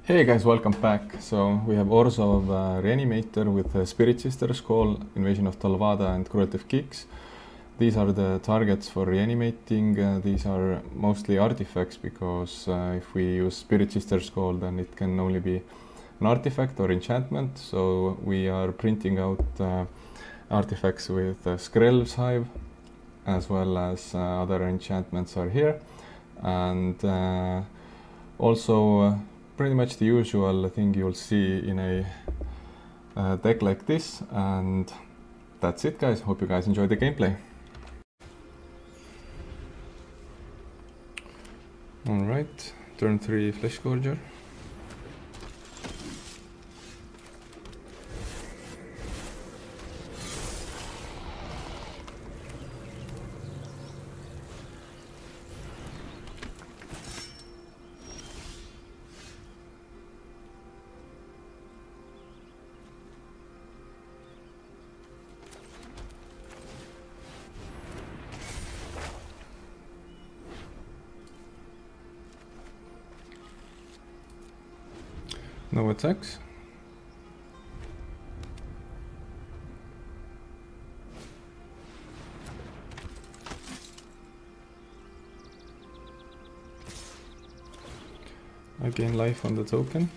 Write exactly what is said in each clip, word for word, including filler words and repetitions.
Hey guys, welcome back. So we have Orzhov uh, Reanimator with uh, Spirit Sisters Call, Invasion of Tolvada and Cruelty of Gix. These are the targets for reanimating. Uh, these are mostly artifacts because uh, if we use Spirit Sisters Call, then it can only be an artifact or enchantment. So we are printing out uh, artifacts with uh, Skrelv's Hive, as well as uh, other enchantments are here. And uh, also uh, pretty much the usual thing you'll see in a uh, deck like this. And that's it, guys. Hope you guys enjoy the gameplay. Alright, turn three Fleshgorger. No attacks. I gain life on the token.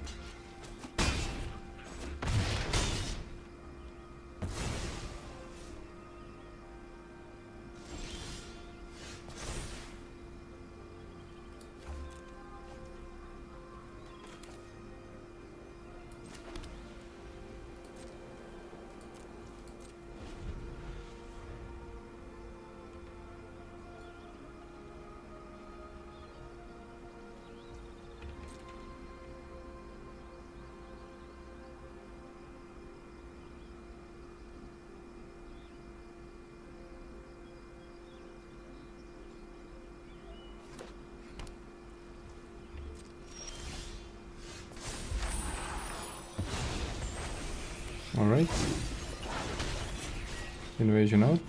Alright, invasion out.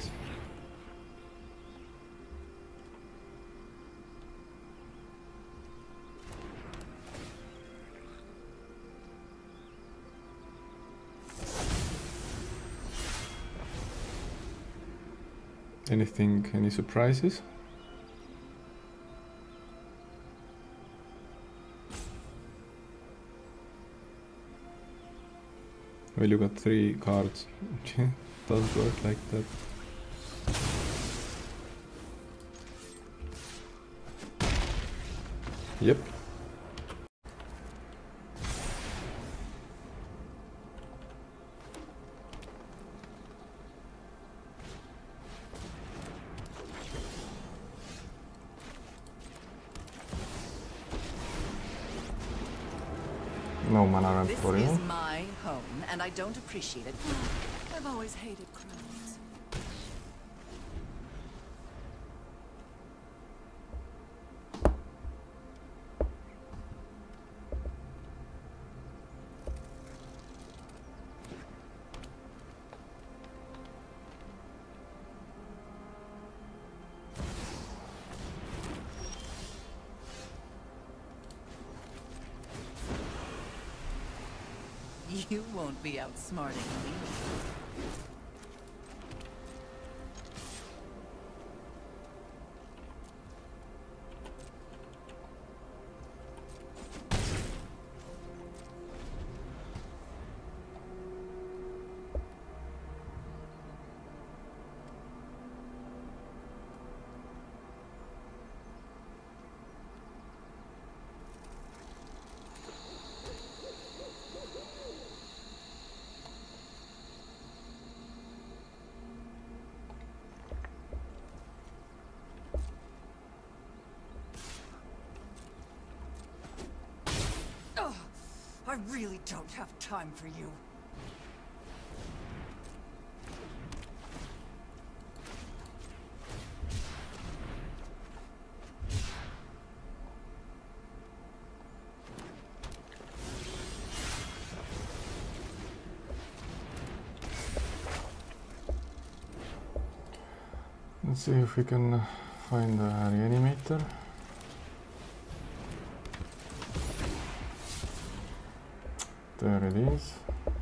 Anything, any surprises? Well, you got three cards. Okay, doesn't work like that. Yep. No mana ramp for you. This is my home, and I don't appreciate it. I've always hated crows. You won't be outsmarting me. I really don't have time for you. Let's see if we can find the Reanimator. There it is.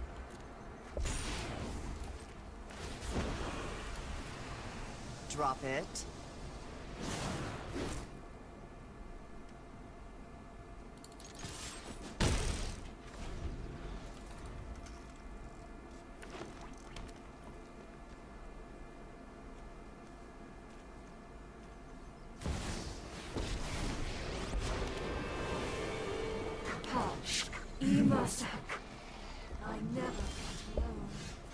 Drop it. I never felt alone.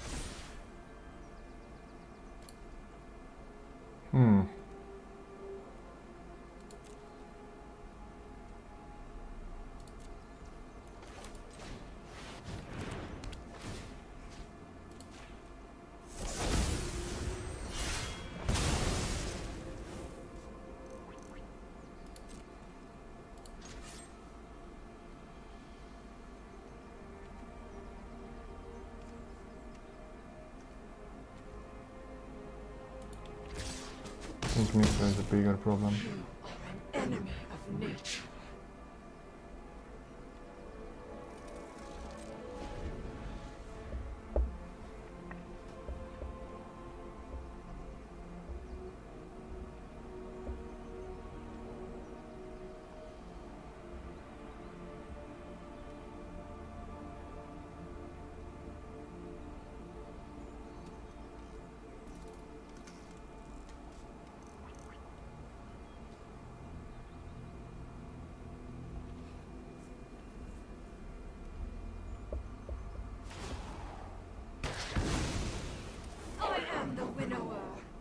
Hmm. I think Mire is a bigger problem. You are an enemy of nature. The winnower.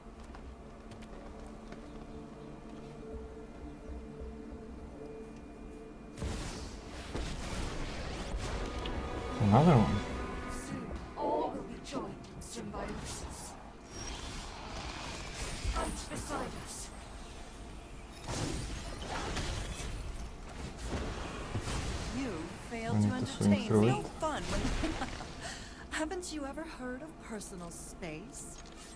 Another one. Soon all will be joined in symbiosis. Fight beside us. You I failed need to to swing entertain. through No it. fun when haven't you ever heard of personal space?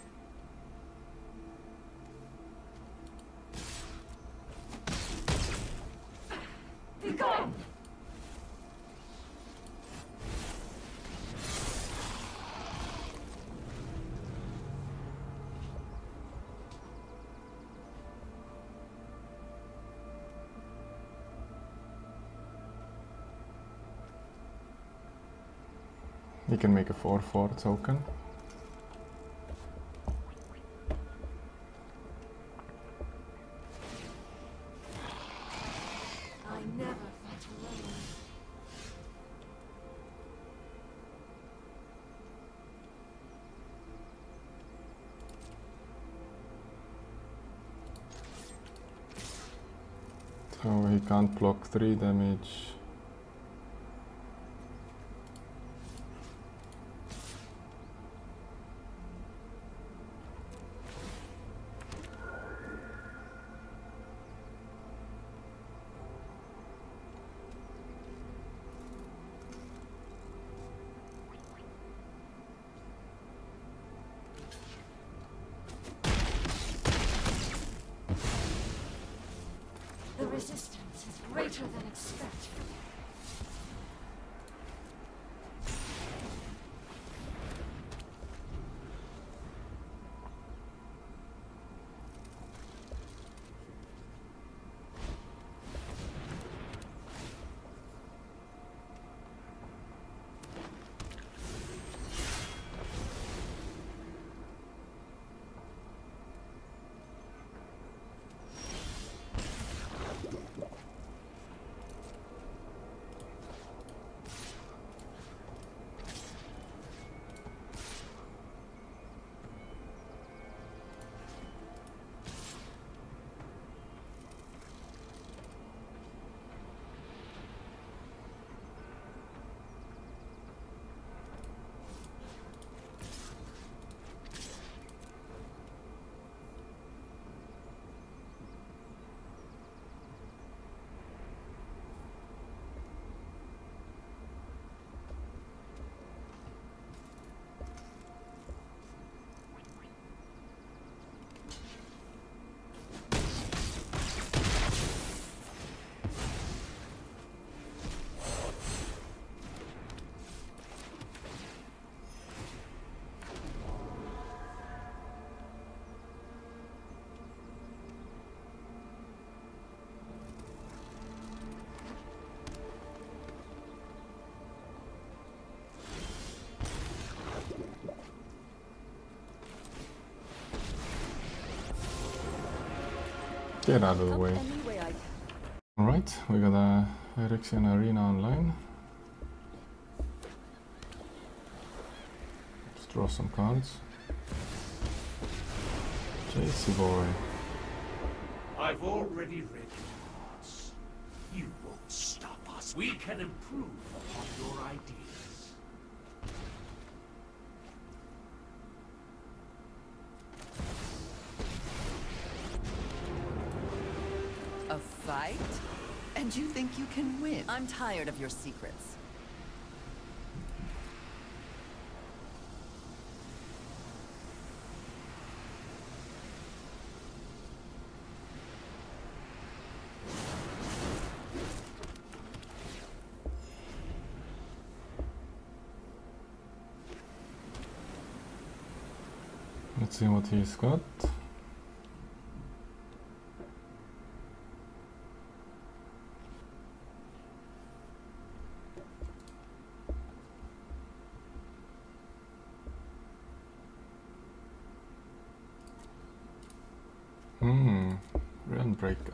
Be gone! You can make a four four token. I never felt alone. So he can't block three damage. The resistance is greater than expected. Get out of the way. Any way I can. Alright, we got a Phyrexian Arena online. Let's draw some cards. J C boy. I've already read your hearts. You won't stop us. We can improve upon your ideas. A fight? And you think you can win? I'm tired of your secrets. Let's see what he's got. Hmm, Realm Breaker.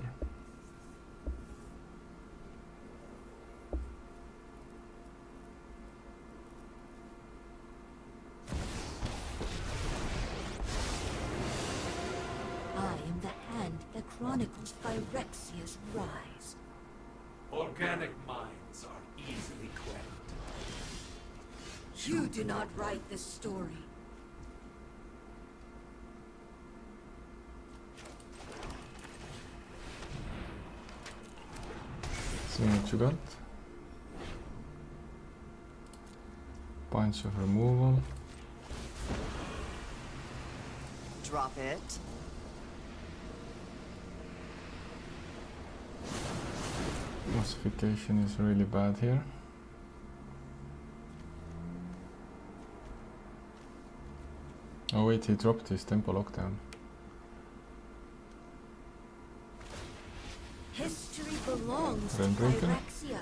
Chronicles Phyrexia's rise. Organic minds are easily quelled. You do not write this story. See what you got. Bunch of removal. Drop it. Ossification is really bad here. Oh wait, he dropped his tempo lockdown. History belongs to Realm Breaker. Phyrexia.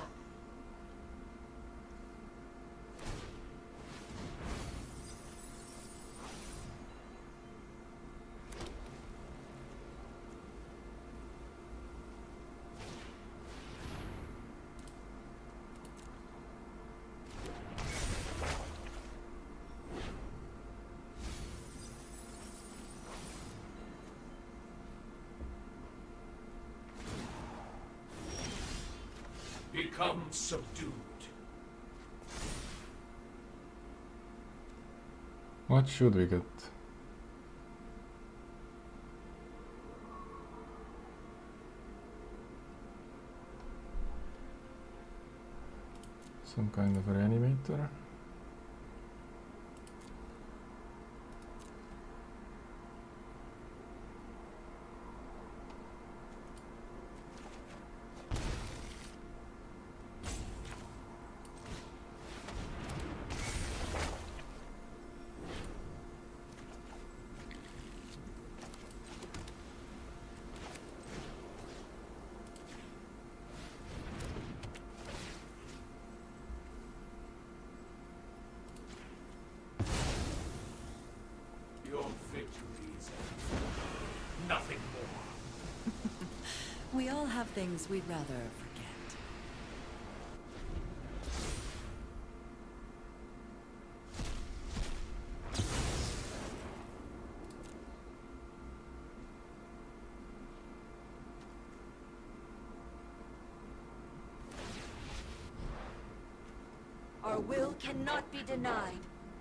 Become subdued. What should we get? Some kind of reanimator. Your victories. Nothing more. We all have things we'd rather forget. Our will cannot be denied.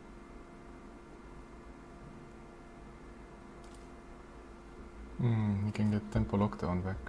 Hmm, you can get tempo lockdown back.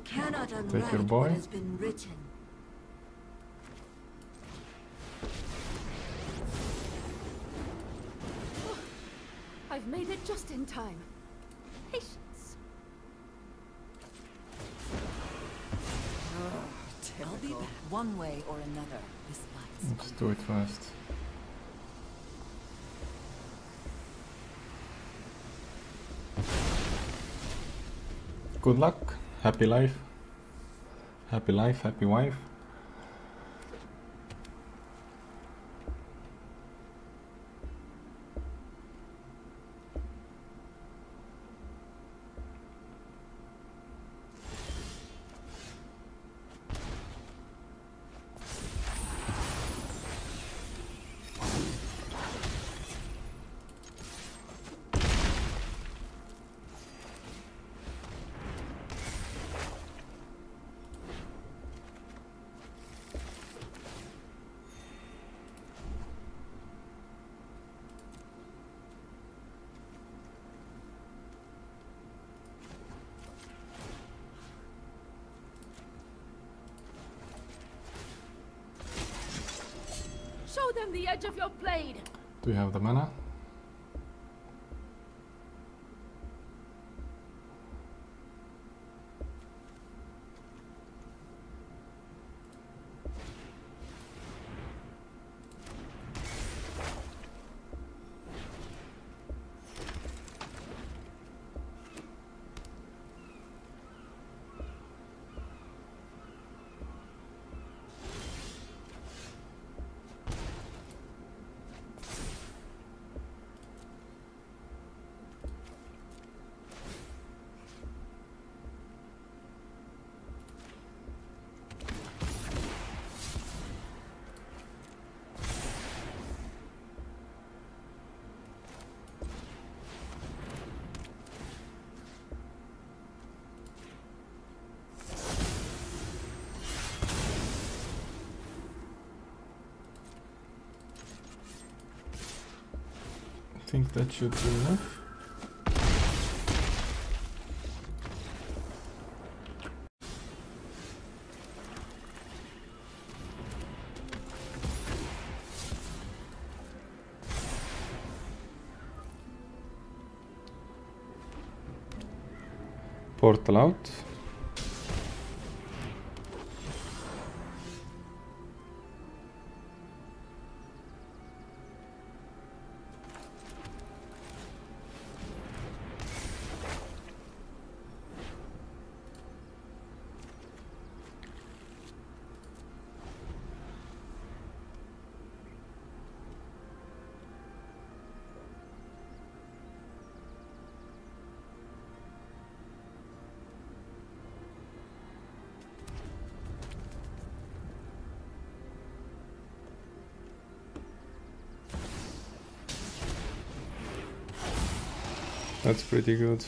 cannot Take your unwrite boy. what has been written. I've made it just in time. Patience. I'll be back one way or another. This light's Let's do it fast. Good luck, happy life, happy life, happy wife. Show them the edge of your blade. Do you have the mana? I think that should be enough. Portal out. That's pretty good.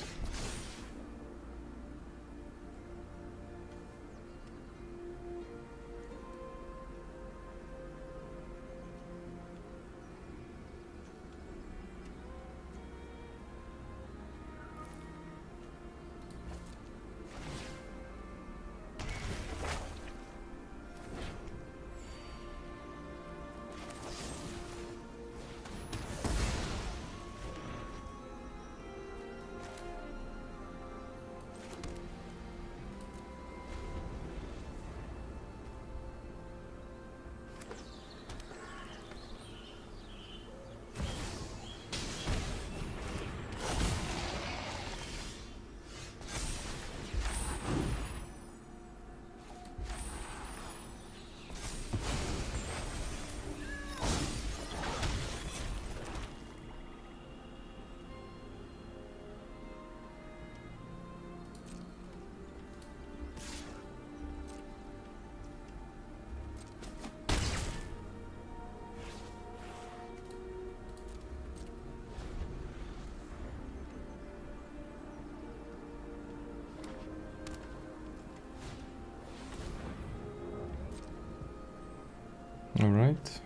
All right.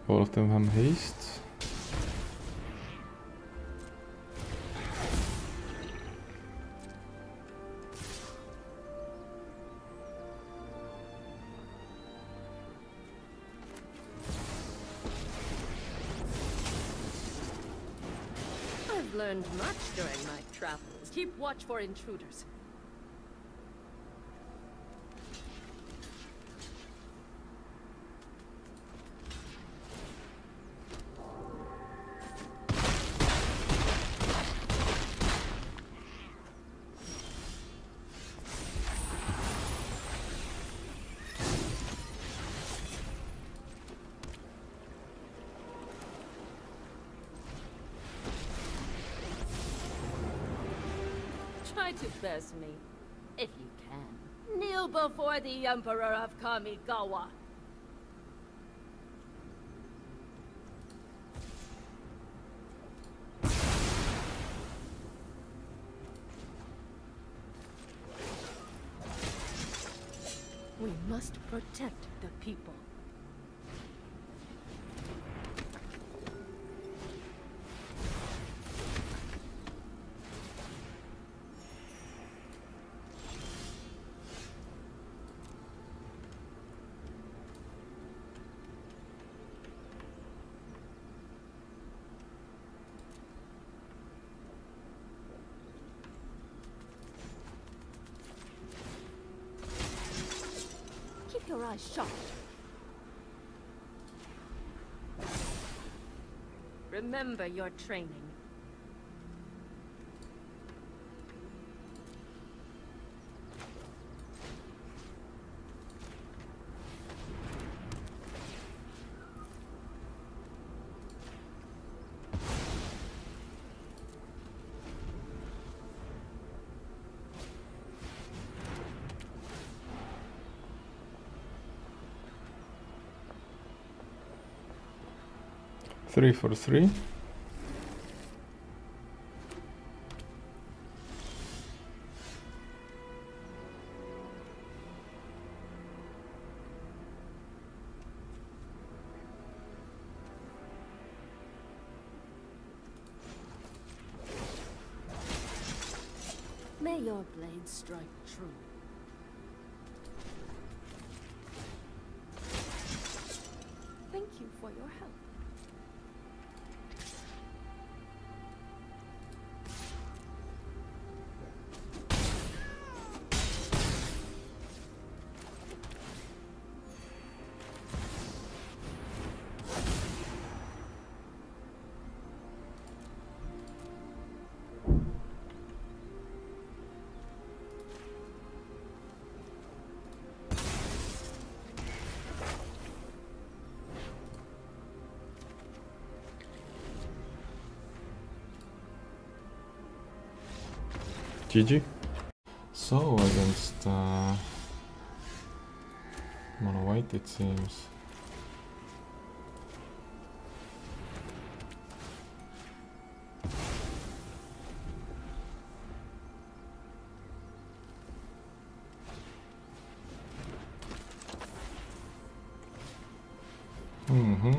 All of them have haste. I've learned much during my travels. Keep watch for intruders. Try to best me, if you can. Kneel before the Emperor of Kamigawa. We must protect the people. Your eyes shut. Remember your training. Three for three. May your blade strike true. Thank you for your help. G G. So against uh, mono white it seems. Mm-hmm.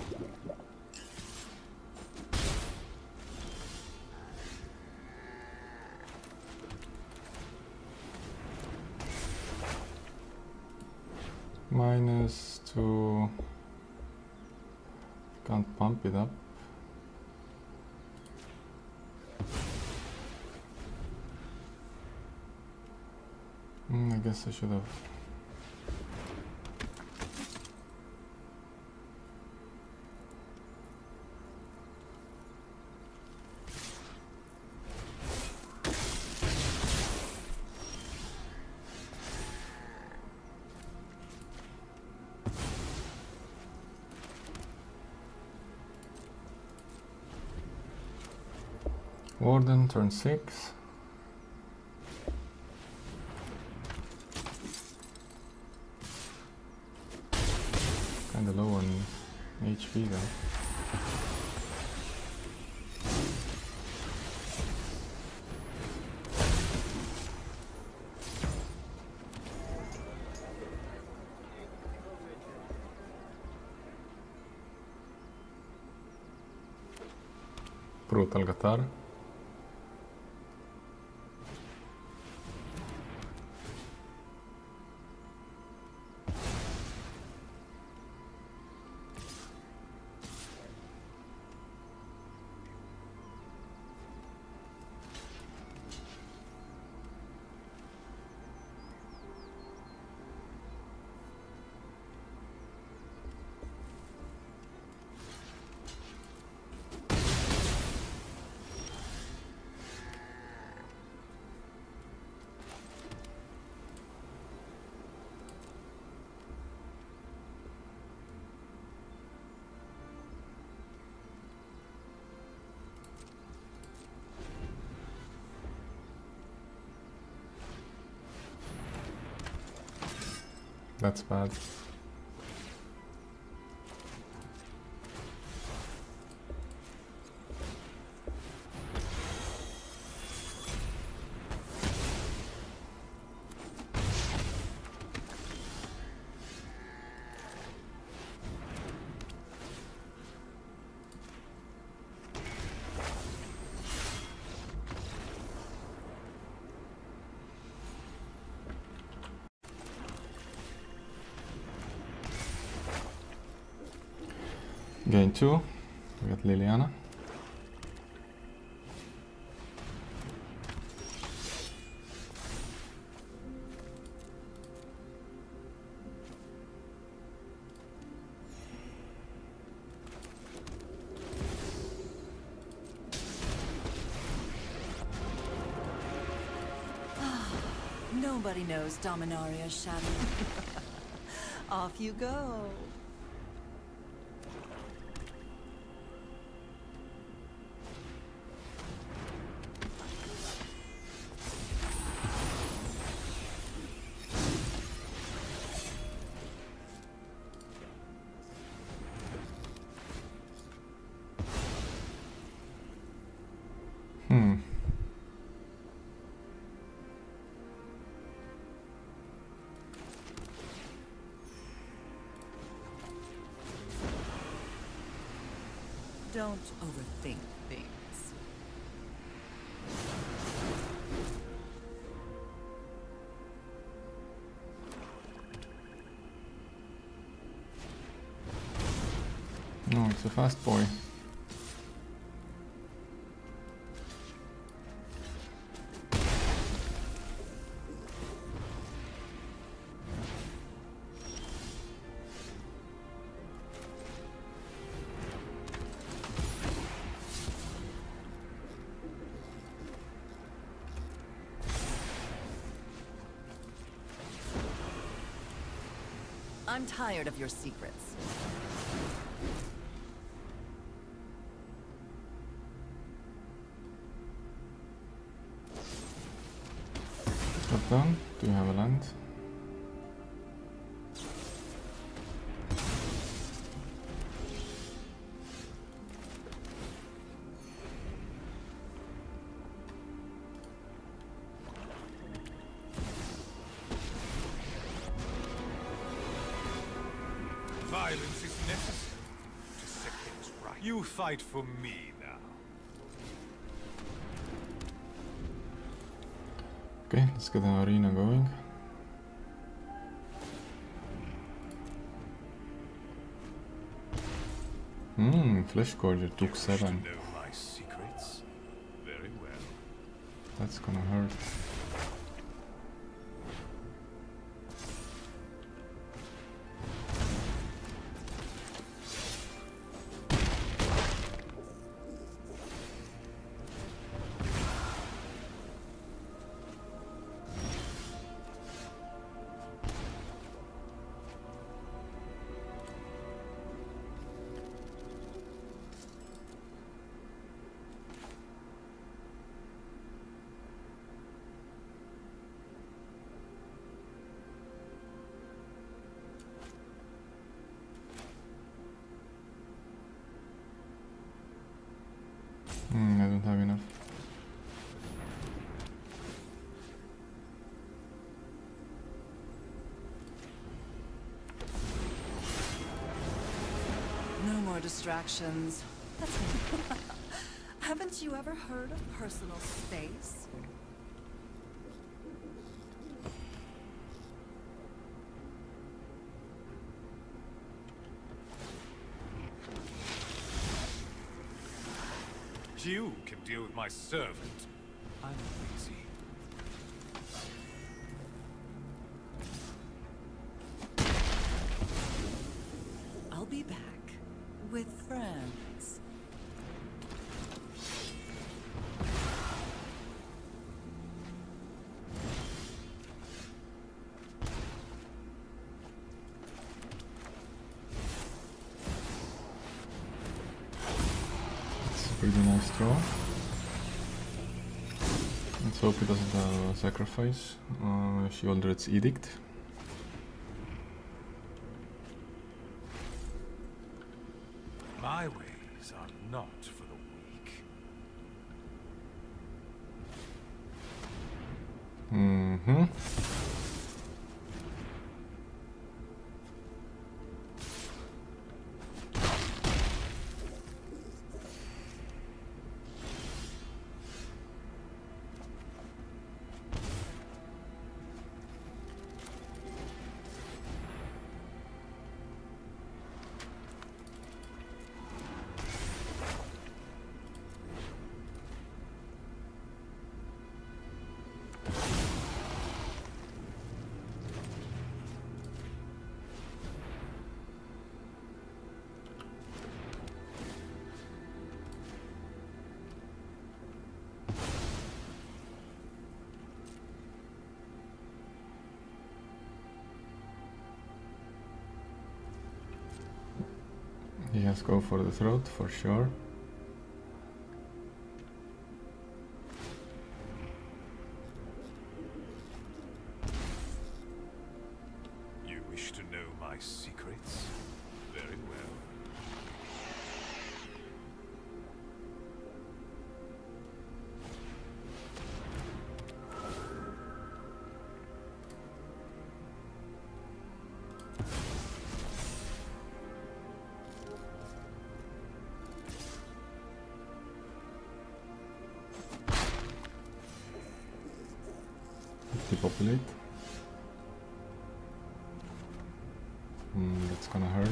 Minus two. Can't pump it up. Mm, I guess I should have. Warden, turn six. Kinda low on H P though. Brutal Guitar. That's bad. Gain two, we got Liliana. Nobody knows Dominaria's shadow. Off you go. Hmm. Don't overthink things. No, it's a fast boy. I'm tired of your secrets. Drop down. Do you have a land? Violence is necessary to set things right. You fight for me now. Okay, let's get an arena going. Hmm, Fleshgorger took seven. You know my secrets very well. That's gonna hurt. Hmm, I don't have enough. No more distractions. That's Haven't you ever heard of personal space? You can deal with my servant. I'm busy. I'll be back with friends. Pretty nice draw. Let's hope he doesn't have a sacrifice. Uh, Sheoldred's Edict. My ways are not for the weak. Mm-hmm. He has go for the throat for sure. You wish to know my secrets? Very well. Depopulate. Mm, that's gonna hurt.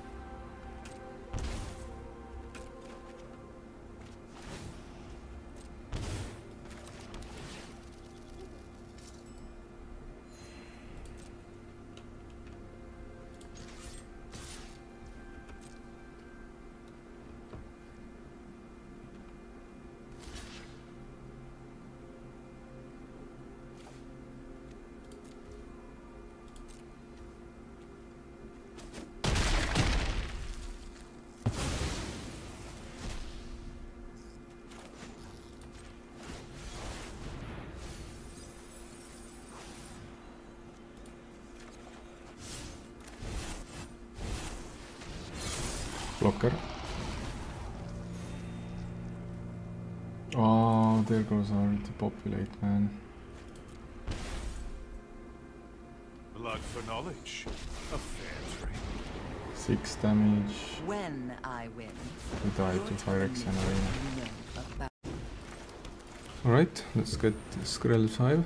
Blocker. Oh, there goes our Depopulate, man. Blood for knowledge. A fair trade. Six damage. When I win, We die you're to telling me Phyrexian Arena. you know about Alright, let's get Skrelv Hive.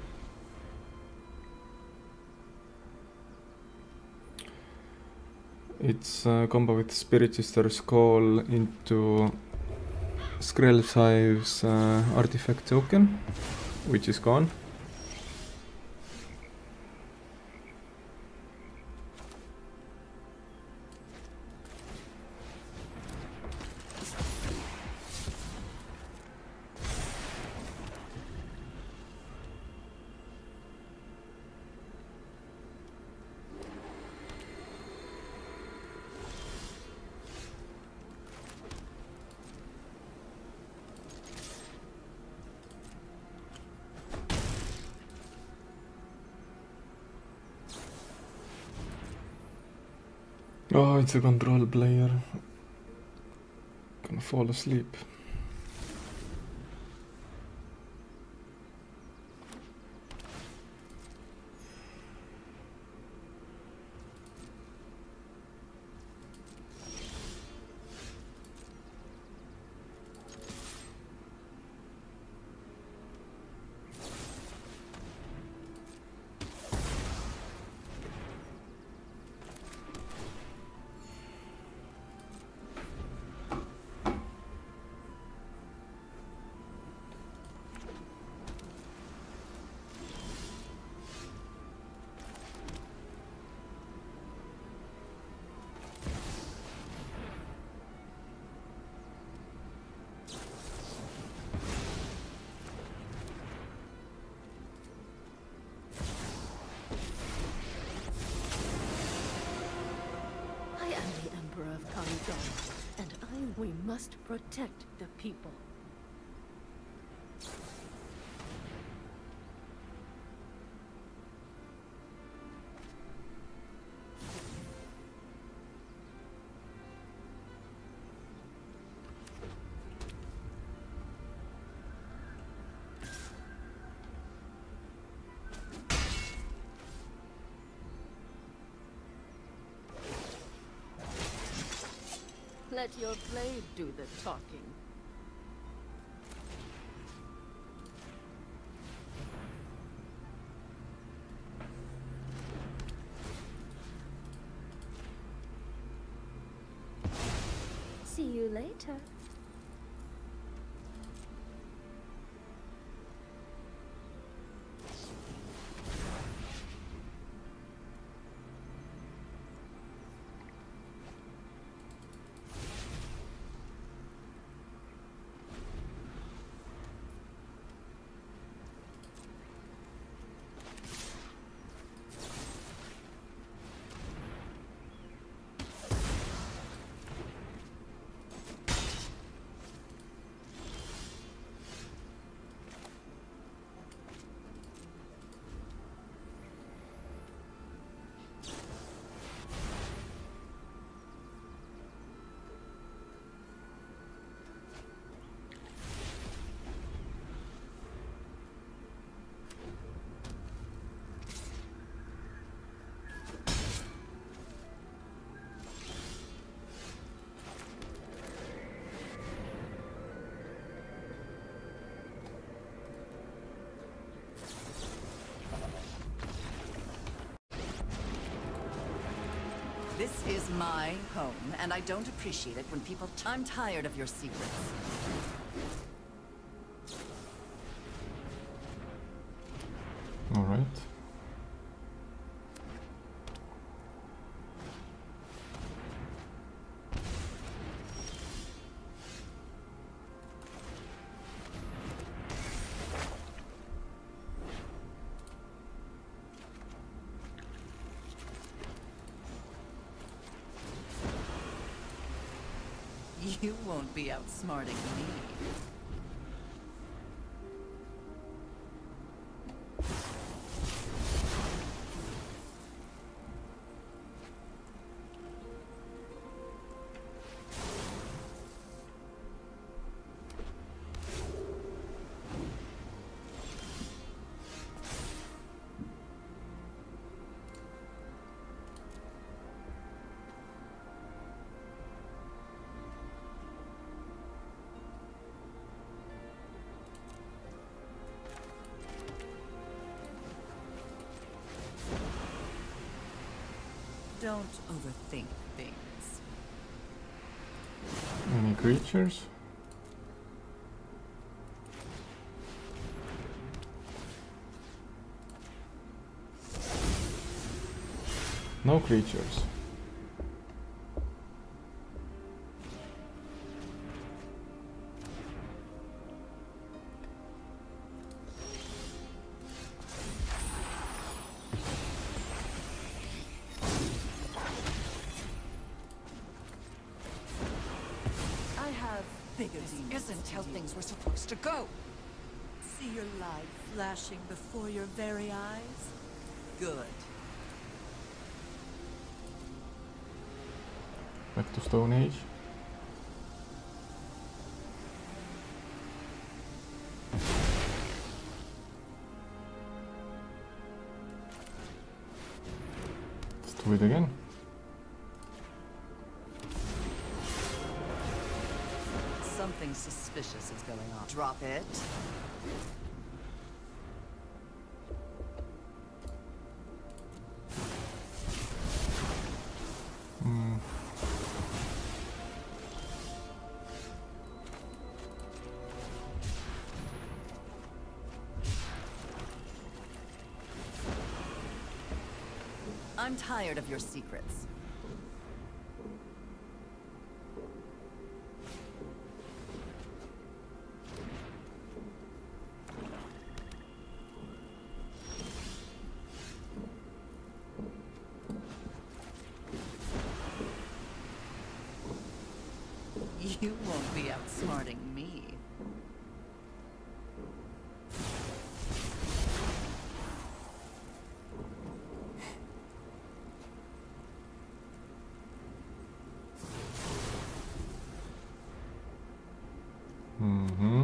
It's a combo with Spirit Sister's Call into Skrelv Hive's uh, artifact token, which is gone. Oh, it's a control player. Gonna fall asleep. gone, and I... We must protect the people. Let your blade do the talking. See you later. This is my home, and I don't appreciate it when people... T I'm tired of your secrets. All right. You won't be outsmarting me. Don't overthink things. Any creatures? No creatures. This isn't how things were supposed to go. See your life flashing before your very eyes? Good. Back to Stone Age. Let's do it again. Something suspicious is going on. Drop it. Hmm. I'm tired of your secrets. You won't be outsmarting me. Mm-hmm.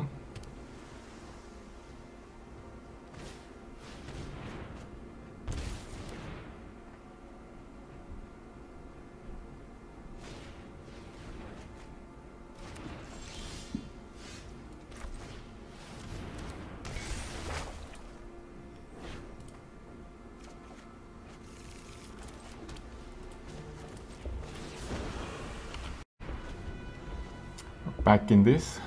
Back in this.